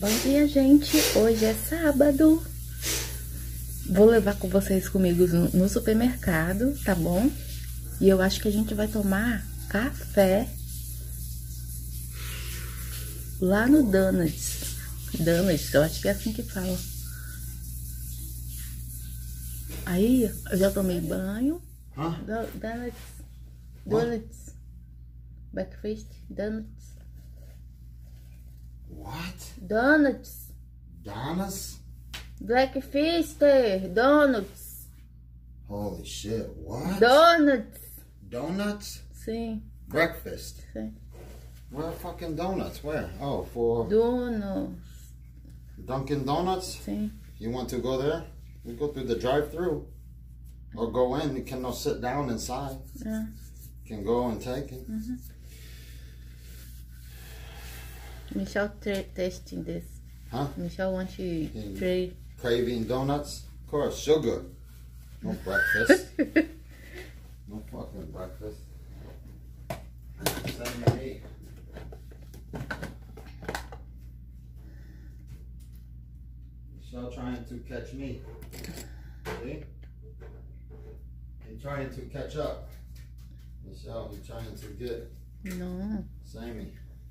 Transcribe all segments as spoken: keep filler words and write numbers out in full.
Bom dia, gente. Hoje é sábado. Vou levar com vocês comigo no, no supermercado, tá bom? E eu acho que a gente vai tomar café lá no Donuts. Donuts, eu acho que é assim que fala. Aí, eu já tomei banho. Huh? Do, donuts. Donuts. Breakfast. Donuts. What? Donuts. Donuts? Breakfast. Donuts. Holy shit, what? Donuts. Donuts? Sim. Breakfast? Sim. Where fucking donuts? Where? Oh, for Donuts. Dunkin' Donuts? Sim. You want to go there? We go through the drive-thru. Or go in, you can no sit down inside. É. Can go and take it. Uhum. Michelle testing this. Huh? Michelle wants to Mm. trade. Craving donuts? Of course, sugar. No breakfast. No fucking breakfast. Same to me. Michelle trying to catch me. See? He trying to catch up. Michelle, he trying to get Não. Sammy.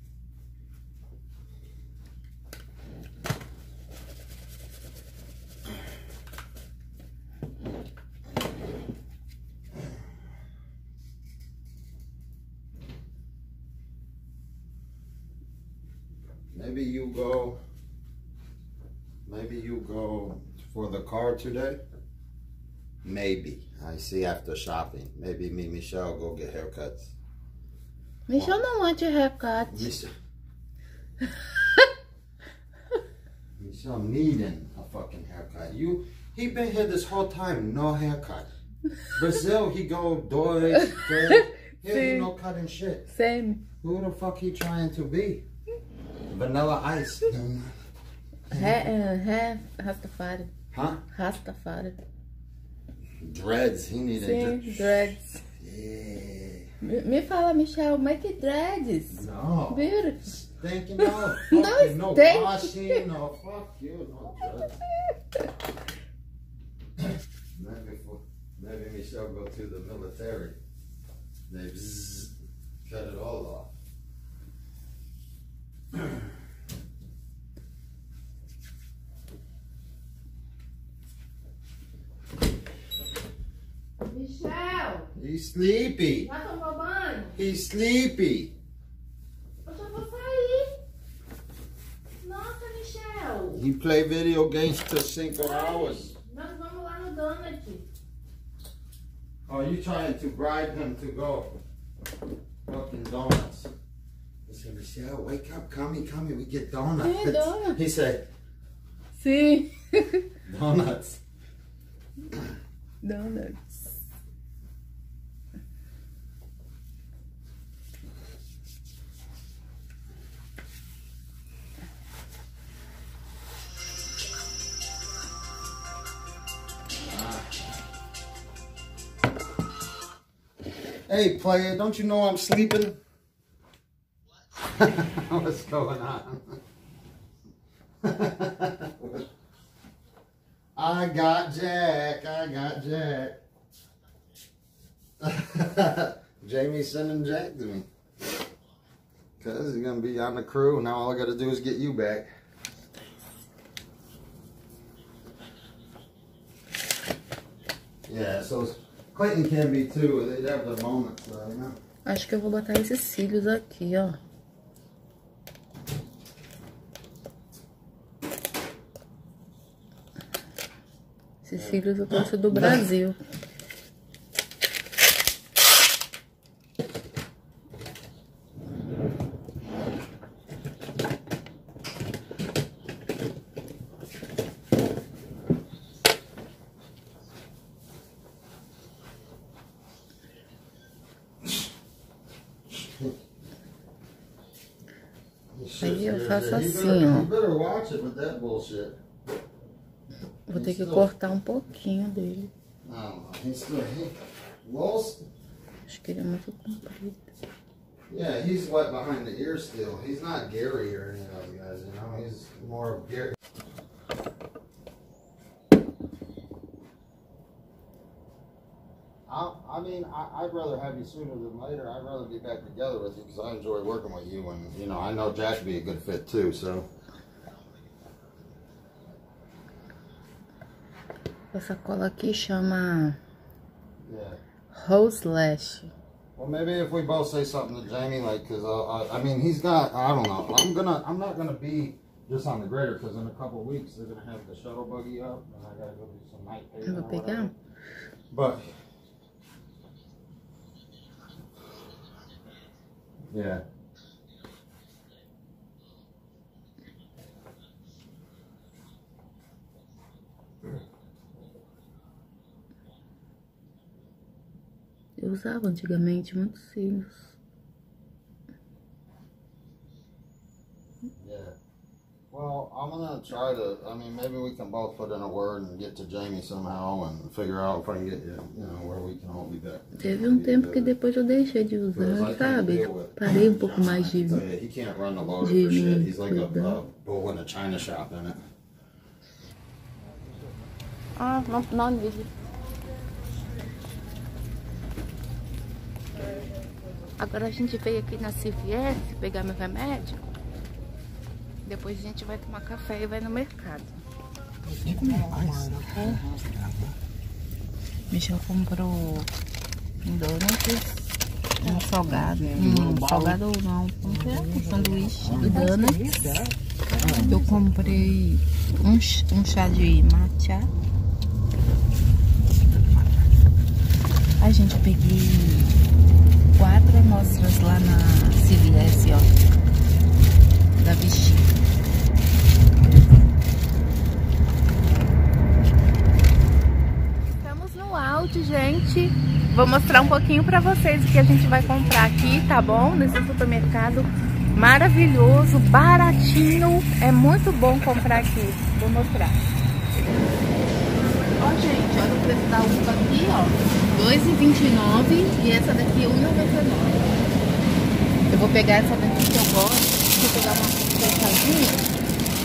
Maybe you go, maybe you go for the car today? Maybe. I see after shopping. Maybe me and Michelle go get haircuts. Michelle não want your haircut. Michelle. Michelle needing a fucking haircut. You, he been here this whole time, no haircut. Brazil, he go dois, três. Here he no cutting shit. Same. Who the fuck he trying to be? Vanilla Ice. Hair, uh, hair Rastafari. Huh? Rastafari. Dreads. He needed Sim, dre- dreads. Yeah. Me, me fala, Michelle, make it dreads. No. Beautiful. Stinking no. No Fucking no stink. washing. No fuck you. No dreads. maybe, for, maybe Michelle go to the military. They bzzz, cut it all off. Michelle, He's sleepy. já tomou banho? He's sleepy. Eu já vou sair. Nossa, Michelle. He play video games till cinco hours. Nós vamos lá no Donut. Oh, you trying to bribe him to go fucking donuts? He said, Michelle, wake up, come, come, we get donuts. Yeah, donuts. He said, Sim. donuts. Donuts. Hey, player, don't you know I'm sleeping? What's going on? I got Jack, I got Jack. Jamie's sending Jack to me. Because he's going to be on the crew. Now all I got to do is get you back. Yeah, so Clayton can be too. They'd have their moments, though, you know? Acho que eu vou botar esses cílios aqui, ó. Esses cílios eu trouxe do Brasil. Aí eu faço assim, ó. Vou ter que cortar um pouquinho dele. Não, he's still, he, Los, Acho que ele é muito comprido. Yeah, he's wet behind the ears still. He's not Gary or any of those guys, you know. He's more of Gary. I, I mean, I, I'd rather have you sooner than later. I'd rather be back together with you because I enjoy working with you, and you know, I know Jack would be a good fit too. So. Essa cola aqui chama Yeah. Rose Lash. Well, maybe if we both say something to Jamie, like, cause uh, I, I mean, he's got, I don't know. I'm gonna, I'm not gonna be just on the grader, cause in a couple of weeks they're gonna have the shuttle buggy up, and I gotta go do some night paving Eu or vou pegar. whatever. But yeah. Eu usava antigamente muitos cílios. Yeah. Well, I'm gonna try to. I mean, maybe we can both put in a word and get to Jamie somehow and figure out if I can get you, you know, where we can all be back. Teve um tempo que depois eu deixei de usar, sabe? Parei um pouco mais de. He can't run the loader for shit. He's like a, a bull in a china shop in it. Ah, não, não vídeo. Agora a gente veio aqui na C V S pegar meu remédio. Depois a gente vai tomar café e vai no mercado. É. Michel comprou um donuts, um salgado, um salgado ou não, um sanduíche de donuts. Eu comprei um, um chá de matcha. A gente peguei quatro amostras lá na C V S, ó, da Vichy. Estamos no Aldi, gente. Vou mostrar um pouquinho pra vocês o que a gente vai comprar aqui, tá bom? Nesse supermercado maravilhoso, baratinho. É muito bom comprar aqui. Vou mostrar. Ó, gente, olha o preço da uva aqui, ó. dois reais e vinte e nove centavos e essa daqui é um real e noventa e nove centavos. Eu vou pegar essa daqui que eu gosto. Vou pegar uma fechadinha.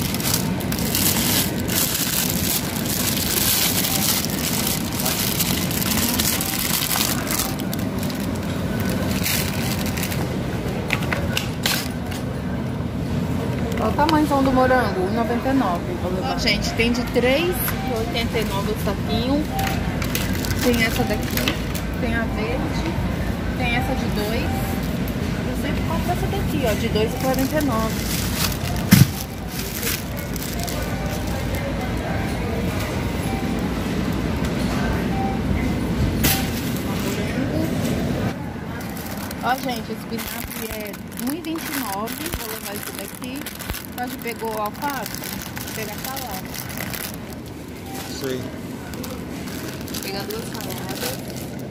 Olha o tamanho então do morango, um real e noventa e nove centavos. Vou levar. Ó, gente, tem de três reais e oitenta e nove centavos o saquinho. Tem essa daqui, tem a verde, tem essa de dois. Eu sempre compro essa daqui, ó, de dois reais e quarenta e nove centavos. Ó, gente, esse espinafre é um real e vinte e nove centavos. Vou levar esse daqui. A gente pegou o alface, vou pegar salada. Sim. Vou pegar duas saladas.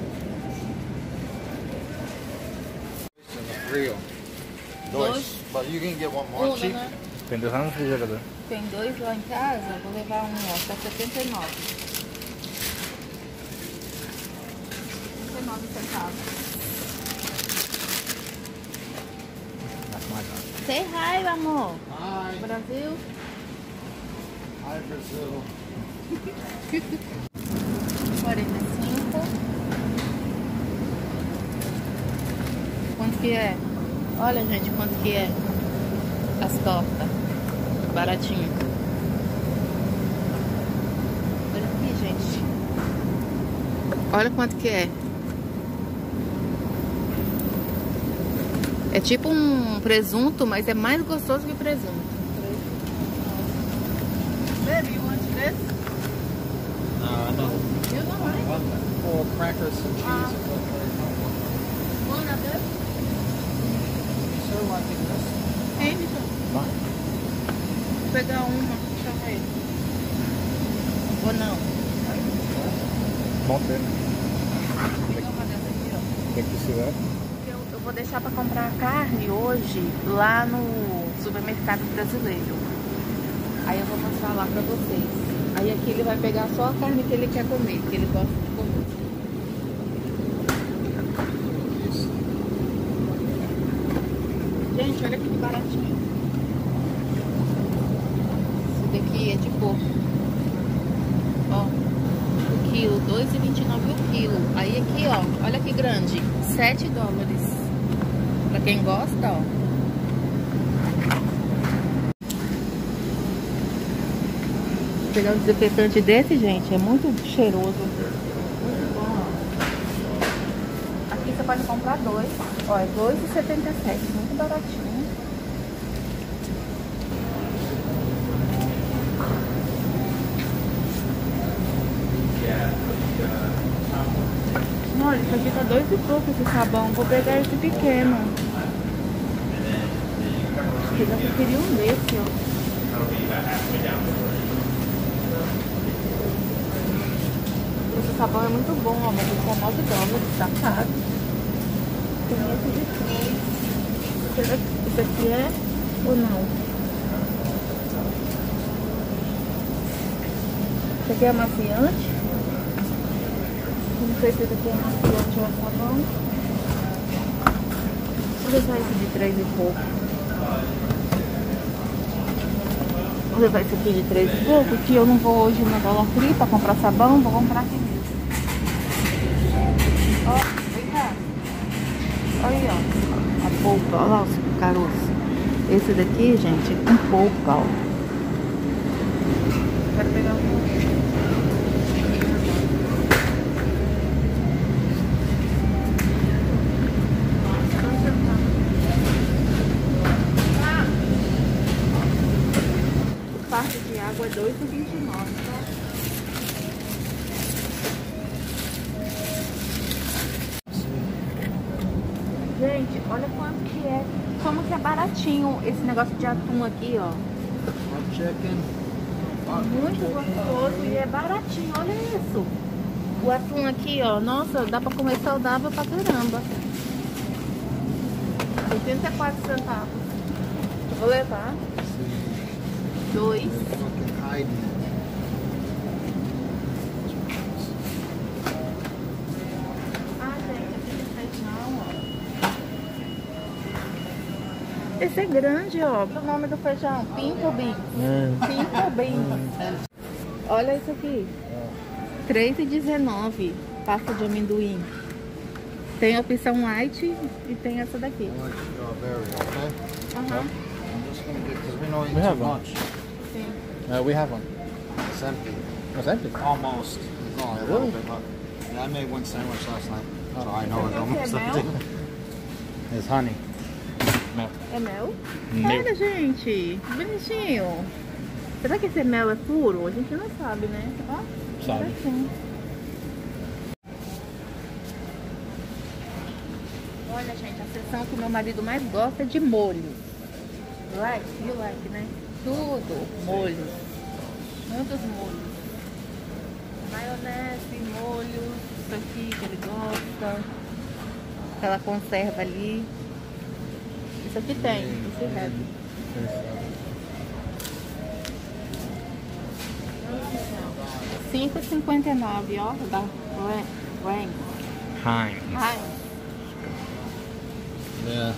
Real. Dois. But you can get one more cheap. Né? Tem dois lá no refrigerador. Tem dois lá em casa, vou levar um, ó, tá setenta e nove. setenta e nove centavos. Say hi, amor. Hi. Brasil. Hi, Brazil. quarenta e cinco. Quanto que é? Olha, gente, quanto que é as tortas. Baratinho. Olha aqui, gente. Olha quanto que é. É tipo um presunto, mas é mais gostoso que presunto. Baby, you want this? Uh, no. You don't mind? One for crackers and cheese. Uh, One of this? Sir, wanting this? Tem, Vitor? Fine. Vou pegar uma, deixa eu ver. Ou não? Bom ter, né? Vou pegar uma dessa aqui, ó. Tem que precisar. Eu, eu vou deixar pra comprar carne hoje lá no supermercado brasileiro. Aí eu vou mostrar lá pra vocês. Aí aqui ele vai pegar só a carne que ele quer comer, que ele gosta de comer. Gente, olha que baratinho. Esse daqui é de porco. Ó, o quilo, dois reais e vinte e nove centavos o quilo. Aí aqui, ó, olha que grande, sete dólares. Pra quem gosta, ó. Vou pegar um desinfetante desse, gente, é muito cheiroso. Muito bom, ó. Aqui você pode comprar dois. Ó, é dois reais e setenta e sete, muito baratinho. Olha, isso aqui tá dois e pouco esse sabão. Vou pegar esse pequeno. Eu queria um desse, ó. Esse sabão é muito bom, ó, mas ele é nove dólares, tá caro. Tem esse de três. Será que isso aqui é ou não? Isso aqui é amaciante. Não sei se esse aqui é amaciante ou é sabão. Vou levar esse de três e pouco. Vou levar esse aqui de três e pouco, que eu não vou hoje no Dollar Tree pra comprar sabão, vou comprar aqui mesmo. Ó, vem cá. Olha aí, ó. A polpa, olha lá o caroço. Esse daqui, gente, é com polpa, ó. Quero pegar um. Parte de água é dois reais e vinte e nove centavos, tá? Gente, olha quanto que é. Como que é baratinho esse negócio de atum aqui, ó. Muito gostoso e é baratinho, olha isso. O atum aqui, ó, nossa, dá pra comer saudável pra caramba. oitenta e quatro centavos. Eu vou levar. Dois. Ah, gente, aqui não fez não, ó. Esse é grande, ó. O nome do feijão, Pinto Beans. É. Pinto Beans. Olha isso aqui. três reais e dezenove. Pasta de amendoim. Tem a opção light e tem essa daqui. Aham. We have one. Uh, we have one. It's empty. It's empty? Almost. It's only a little bit, but yeah, I made one sandwich last night, so I know it's almost empty. It's honey. Mel. É mel? Mel. Olha, gente, bonitinho. Será que esse mel é puro? A gente não sabe, né? Ó, Sabe. assim. Olha, gente, a seção que o meu marido mais gosta é de molho. Like, you like, né? Tudo, molho. Muitos molhos. Maionese, molho, isso aqui que ele gosta. Aquela conserva ali. Isso aqui tem, esse heavy. cinco e cinquenta e nove, ó, da Heinz. Heinz. Heinz. Yeah.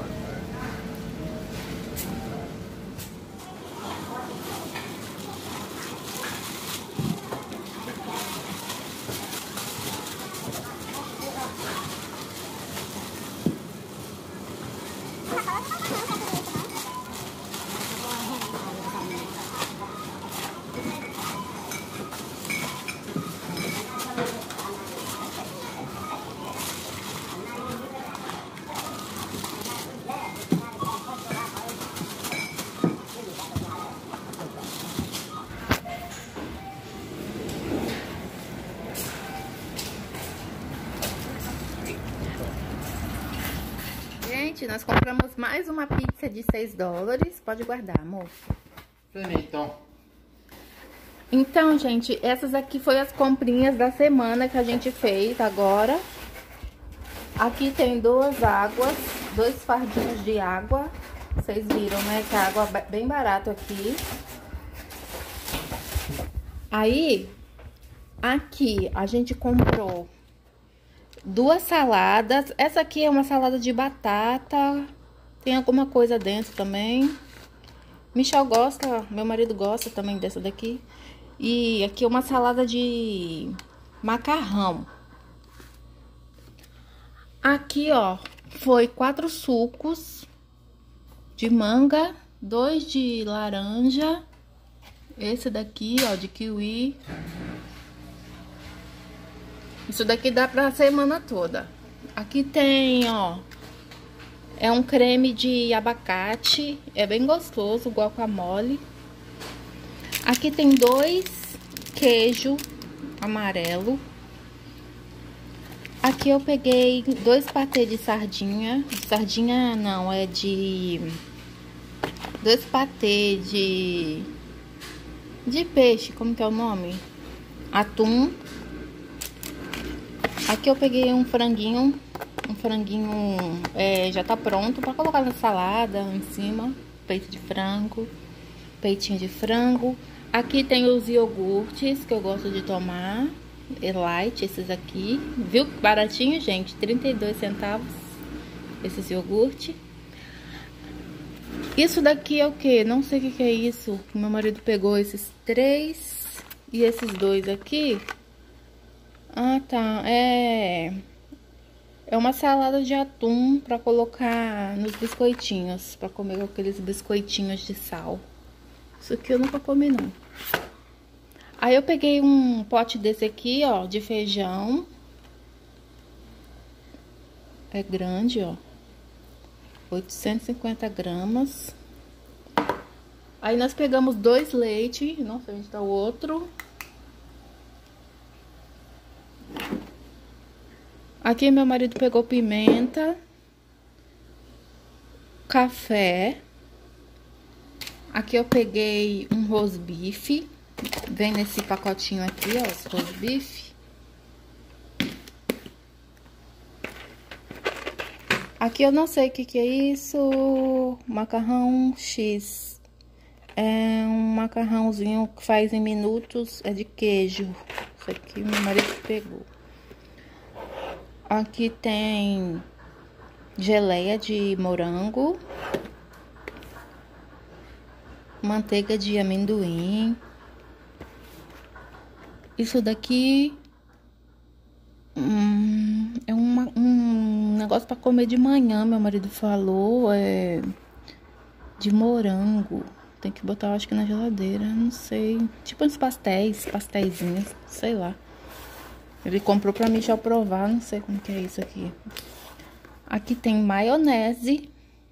Gente, nós compramos mais uma pizza de seis dólares. Pode guardar, amor. Finito. Então, gente, essas aqui foi as comprinhas da semana que a gente fez agora. Aqui tem duas águas, dois fardinhos de água. Vocês viram, né? Que a água é bem barata aqui. Aí, aqui a gente comprou duas saladas. Essa aqui é uma salada de batata Tem alguma coisa dentro também. Michel gosta, meu marido gosta também dessa daqui. E aqui uma salada de macarrão. Aqui, ó, foi quatro sucos de manga, dois de laranja, esse daqui, ó, de kiwi. Isso daqui dá pra semana toda. Aqui tem, ó, é um creme de abacate, é bem gostoso, guacamole. Aqui tem dois queijo amarelo. Aqui eu peguei dois patês de sardinha. Sardinha não, é de... Dois patês de... De peixe, como que é o nome? Atum. Aqui eu peguei um franguinho. Um franguinho é, já tá pronto pra colocar na salada em cima. Peito de frango. Peitinho de frango. Aqui tem os iogurtes que eu gosto de tomar. Light, esses aqui. Viu que baratinho, gente? trinta e dois centavos. Esses iogurte. Isso daqui é o que? Não sei o que, que é isso. Meu marido pegou esses três. E esses dois aqui. Ah, tá. É... É uma salada de atum pra colocar nos biscoitinhos. Pra comer com aqueles biscoitinhos de sal. Isso aqui eu nunca comi, não. Aí eu peguei um pote desse aqui, ó, de feijão. É grande, ó. oitocentos e cinquenta gramas. Aí nós pegamos dois leite. Nossa, onde tá o outro? Aqui meu marido pegou pimenta. Café. Aqui eu peguei um rosbife. Vem nesse pacotinho aqui, ó, esse rosbife. Aqui eu não sei o que que é isso. Macarrão X. É um macarrãozinho que faz em minutos. É de queijo. Isso aqui meu marido pegou. Aqui tem geleia de morango. Manteiga de amendoim. Isso daqui hum, é uma, um negócio pra comer de manhã, meu marido falou, é de morango. Tem que botar, acho que na geladeira, não sei. Tipo uns pastéis, pastéisinhos, sei lá. Ele comprou pra mim já provar, não sei como que é isso aqui. Aqui tem maionese.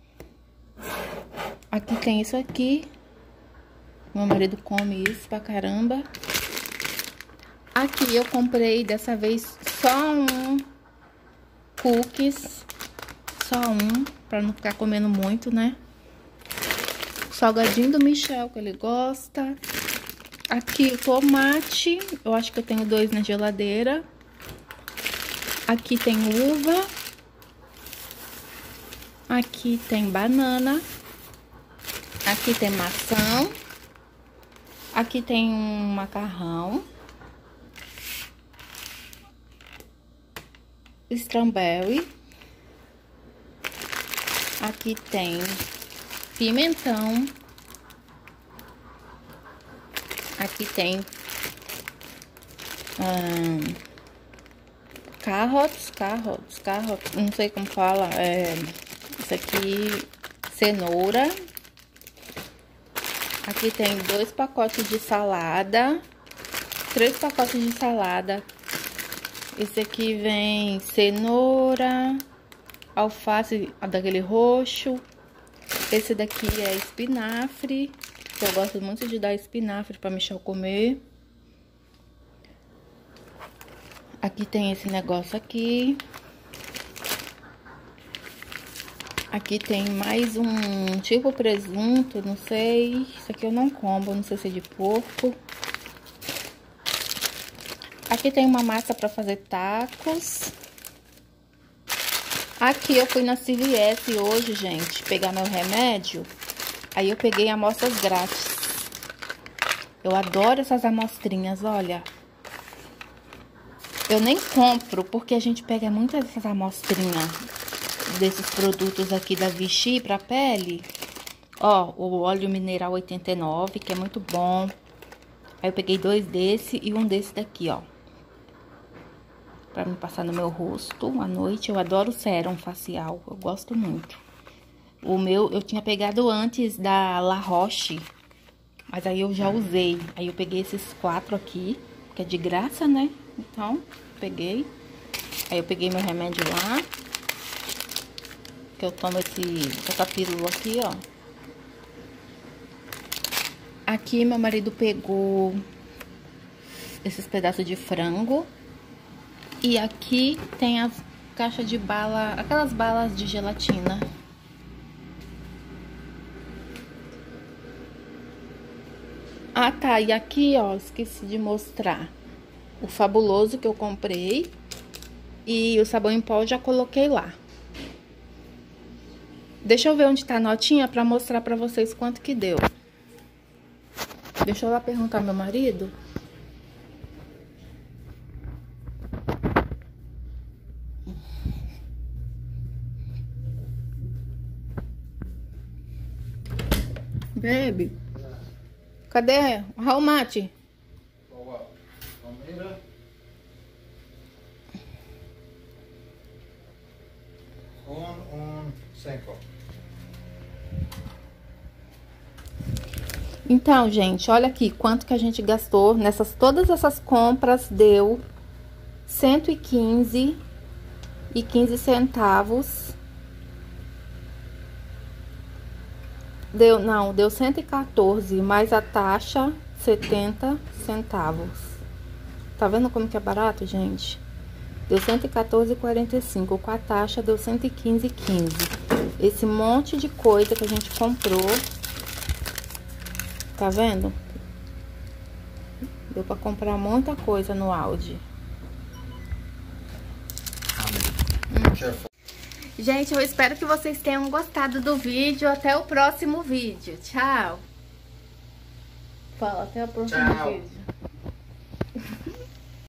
Aqui tem isso aqui. Meu marido come isso pra caramba. Aqui eu comprei dessa vez só um cookies. Só um, pra não ficar comendo muito, né? Salgadinho do Michel, que ele gosta. Aqui tomate. Eu acho que eu tenho dois na geladeira. Aqui tem uva. Aqui tem banana. Aqui tem maçã. Aqui tem um macarrão. Strawberry. Aqui tem pimentão. Aqui tem hum, carrots, carrots, carrots, não sei como fala. É, isso aqui, cenoura. Aqui tem dois pacotes de salada, três pacotes de salada. Esse aqui vem cenoura, alface daquele roxo. Esse daqui é espinafre, que eu gosto muito de dar espinafre para Michel comer. Aqui tem esse negócio aqui. Aqui tem mais um tipo presunto, não sei. Isso aqui eu não como, não sei se é de porco. Aqui tem uma massa para fazer tacos. Aqui eu fui na C V S hoje, gente, pegar meu remédio. Aí eu peguei amostras grátis. Eu adoro essas amostrinhas, olha. Eu nem compro, porque a gente pega muitas dessas amostrinhas. desses produtos aqui da Vichy pra pele. Ó, o óleo mineral oitenta e nove, que é muito bom. Aí eu peguei dois desse e um desse daqui, ó. Pra me passar no meu rosto à noite. Eu adoro sérum facial, eu gosto muito. O meu eu tinha pegado antes da La Roche, mas aí eu já usei. Aí eu peguei esses quatro aqui, que é de graça, né? Então, peguei. Aí eu peguei meu remédio lá. Que eu tomo esse, essa pílula aqui, ó. Aqui meu marido pegou esses pedaços de frango. E aqui tem as caixas de bala, aquelas balas de gelatina. Ah, tá. E aqui, ó, esqueci de mostrar o Fabuloso que eu comprei. E o sabão em pó eu já coloquei lá. Deixa eu ver onde tá a notinha pra mostrar pra vocês quanto que deu. Deixa eu lá perguntar ao meu marido. Baby, cadê? How much? For what? Almeida? Um, um, cinco. Então, gente, olha aqui quanto que a gente gastou nessas todas essas compras, deu cento e quinze e quinze centavos. Deu, não, deu cento e quatorze, mais a taxa, setenta centavos. Tá vendo como que é barato, gente? Deu cento e quatorze e quarenta e cinco, com a taxa deu cento e quinze e quinze. Esse monte de coisa que a gente comprou, tá vendo? Deu pra comprar muita coisa no Aldi. Hum. Gente, eu espero que vocês tenham gostado do vídeo. Até o próximo vídeo. Tchau. Fala, até o próximo Tchau. vídeo.